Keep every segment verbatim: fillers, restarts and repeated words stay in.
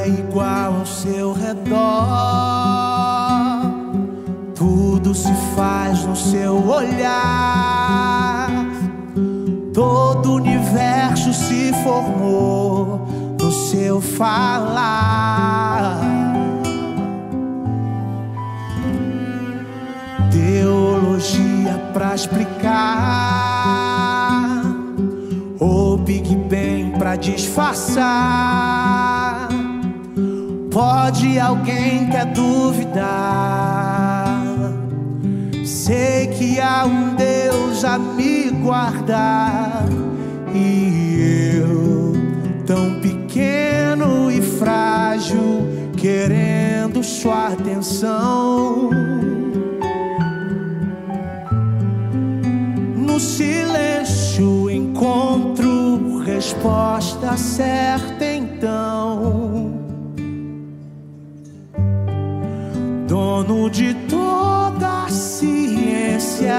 é igual ao seu redor, tudo se faz no seu olhar, todo o universo se formou no seu falar. Teologia pra explicar, ou Big Bang pra disfarçar. Pode alguém quer duvidar? Sei que há um Deus a me guardar, e eu, tão pequeno e frágil, querendo sua atenção. No silêncio encontro resposta certa então. Dono de toda a ciência,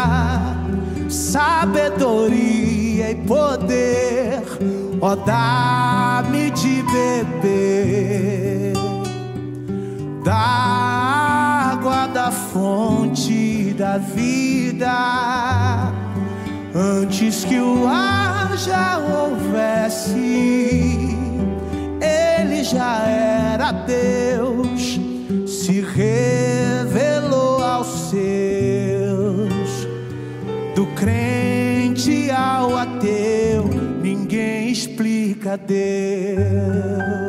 sabedoria e poder, ó, dá-me de beber da água da fonte da vida. Antes que o ar já houvesse, ele já era Deus, se revelou aos seus. Do crente ao ateu, ninguém explica Deus.